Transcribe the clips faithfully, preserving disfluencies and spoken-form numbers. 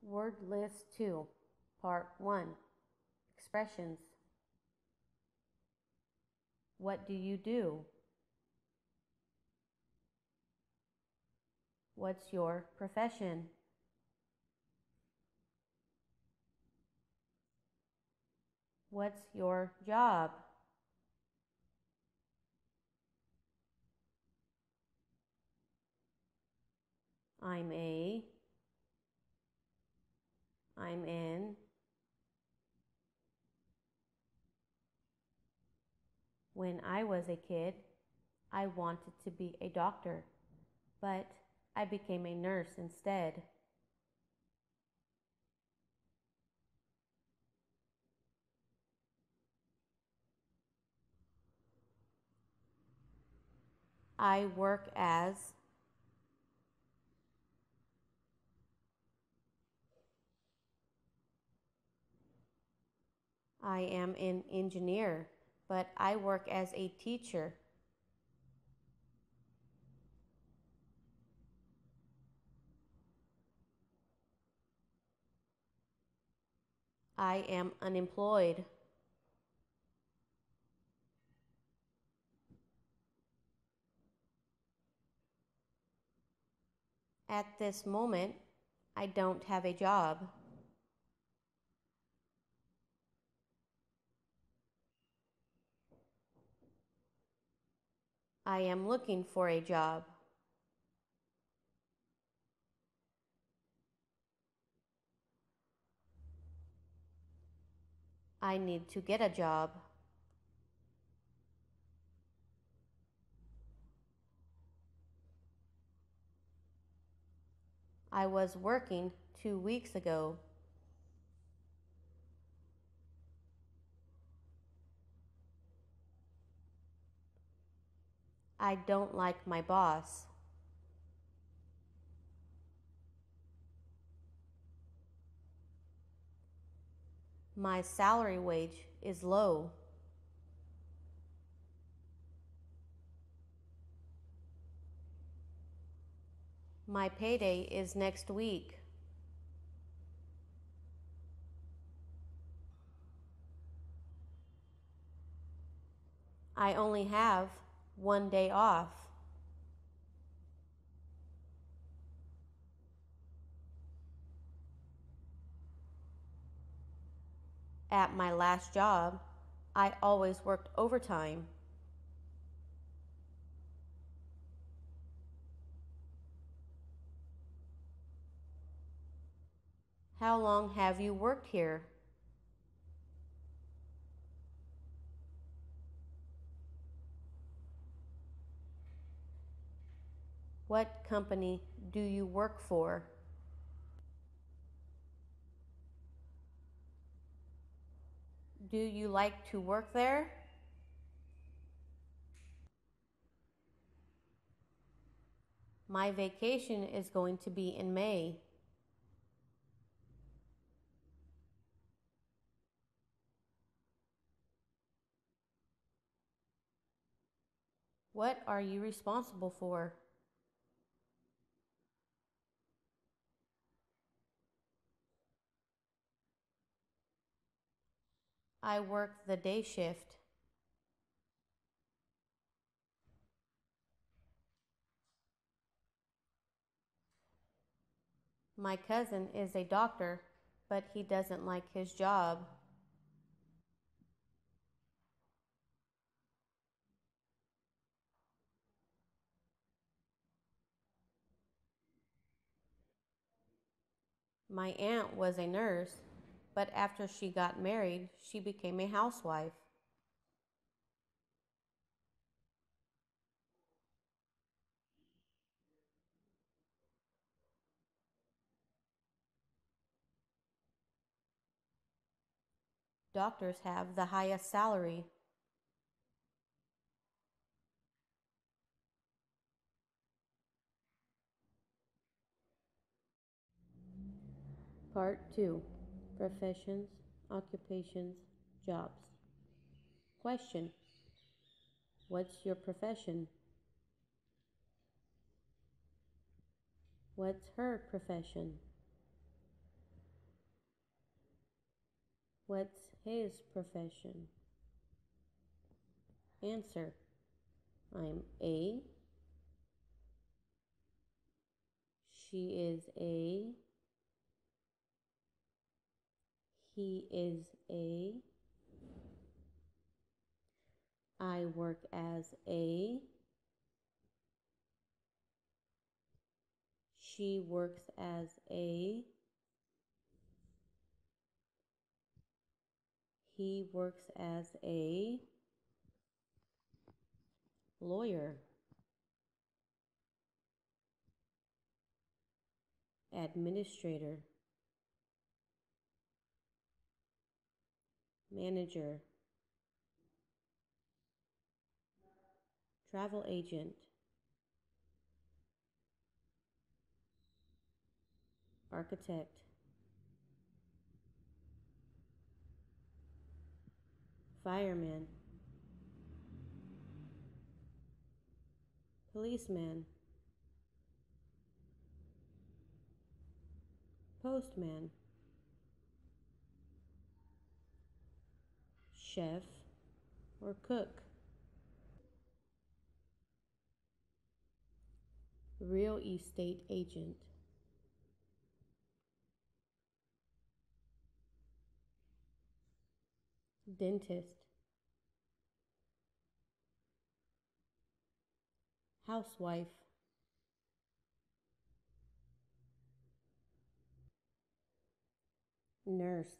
Word List two, Part one, Expressions. What do you do? What's your profession? What's your job? I'm a, I'm in. When I was a kid, I wanted to be a doctor, but I became a nurse instead. I work as, I am an engineer, but I work as a teacher. I am unemployed. At this moment, I don't have a job. I am looking for a job. I need to get a job. I was working two weeks ago. I don't like my boss. My salary wage is low. My payday is next week. I only have one day off. At my last job, I always worked overtime. How long have you worked here? What company do you work for? Do you like to work there? My vacation is going to be in May. What are you responsible for? I work the day shift. My cousin is a doctor, but he doesn't like his job. My aunt was a nurse, but after she got married, she became a housewife. Doctors have the highest salary. Part two, Professions, Occupations, Jobs. Question: What's your profession? What's her profession? What's his profession? Answer. I'm a. She is a. He is a. I work as a. She works as a. He works as a lawyer, administrator, manager, travel agent, architect, fireman, policeman, postman, chef, or cook. Real estate agent, dentist, housewife, nurse,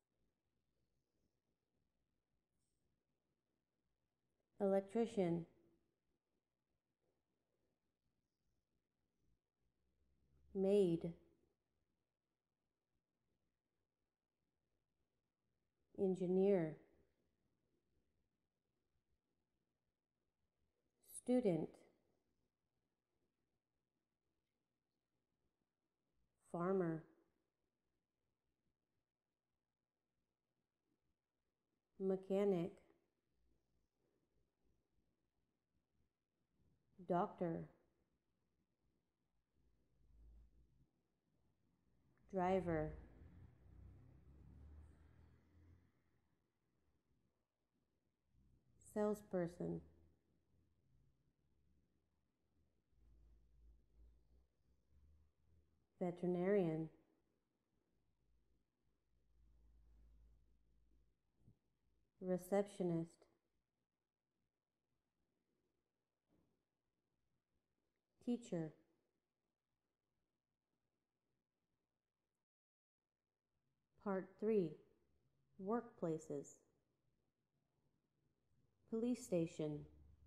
electrician, maid, engineer, student, farmer, mechanic, doctor, driver, salesperson, veterinarian, receptionist, teacher. Part three. Workplaces. Police station.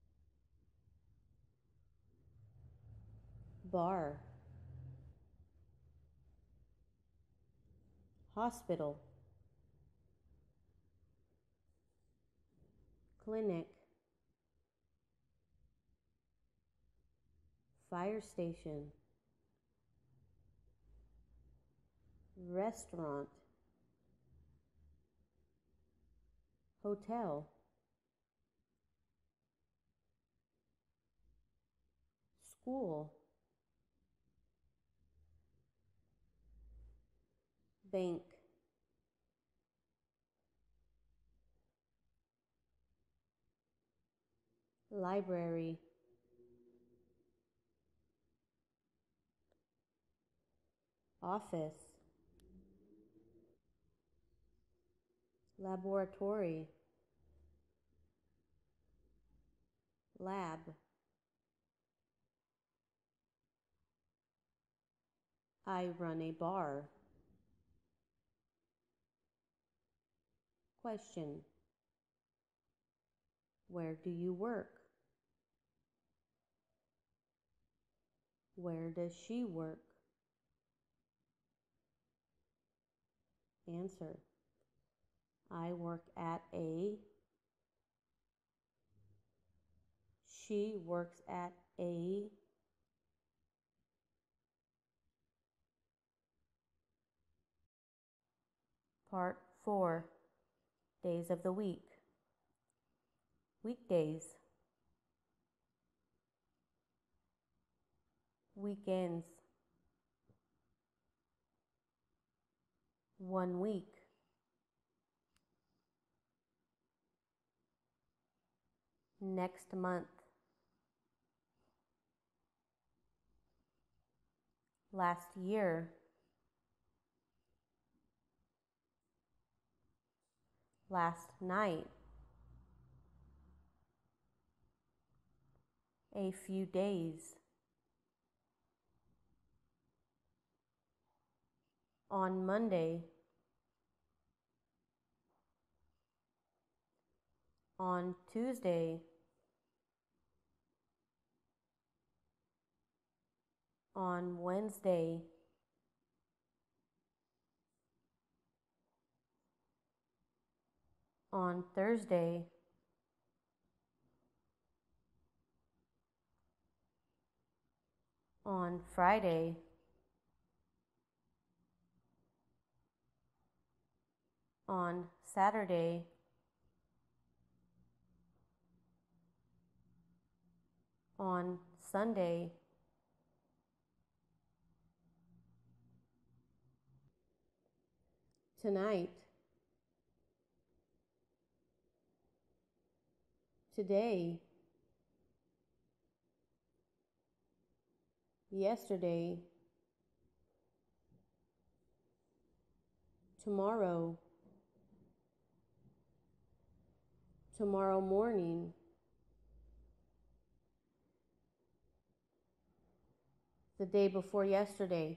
Bar. Hospital. Clinic. Fire station. Restaurant. Hotel. School. Bank. Library. Office. Laboratory. Lab. I run a bar. Question. Where do you work? Where does she work? Answer. I work at a. She works at a. Part four. Days of the week. Weekdays. Weekends. One week. next month, last year, last night, a few days, on Monday, on Tuesday, on Wednesday, on Thursday, on Friday, on Saturday, on Sunday, tonight, today, yesterday, tomorrow, tomorrow morning, the day before yesterday,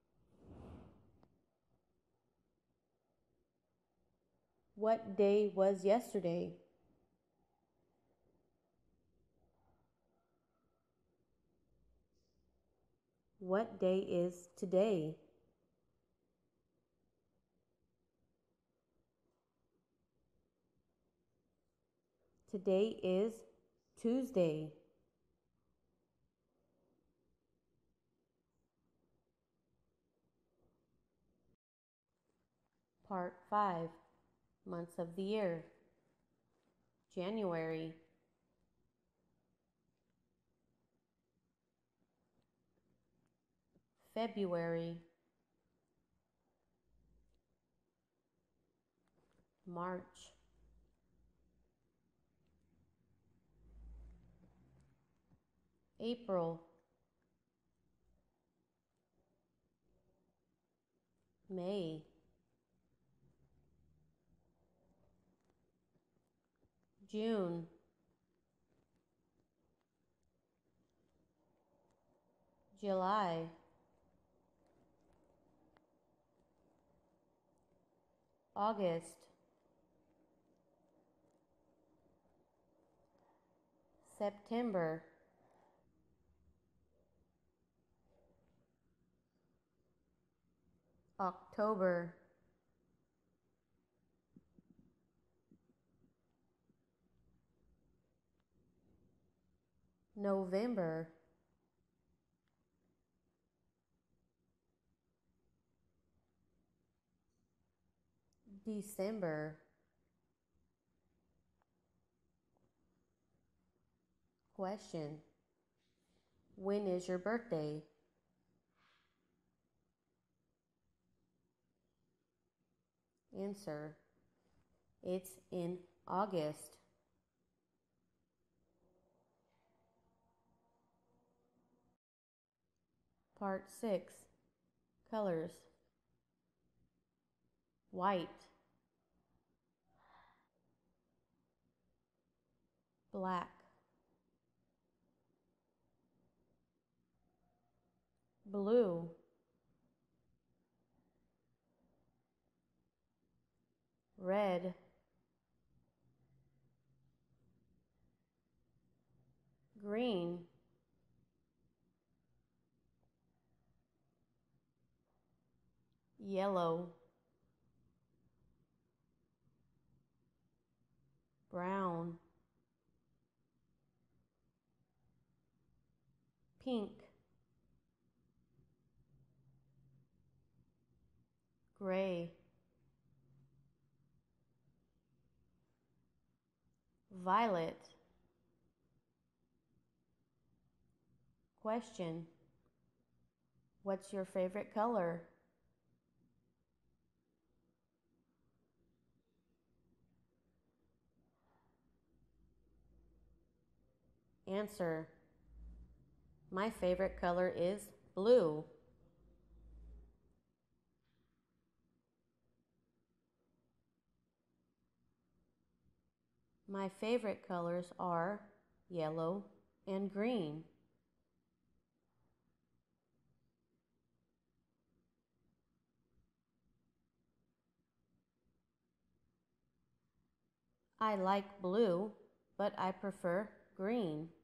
what day was yesterday? What day is today? Today is Tuesday. Part five, months of the year. January, February, March, April, May, June, July, August, September, October, November, December. Question: when is your birthday? Answer: it's in August. Part six, colors. White, black, blue, red, green, yellow, brown, pink, gray, violet. Question: what's your favorite color? Answer. My favorite color is blue. My favorite colors are yellow and green. I like blue, but I prefer green.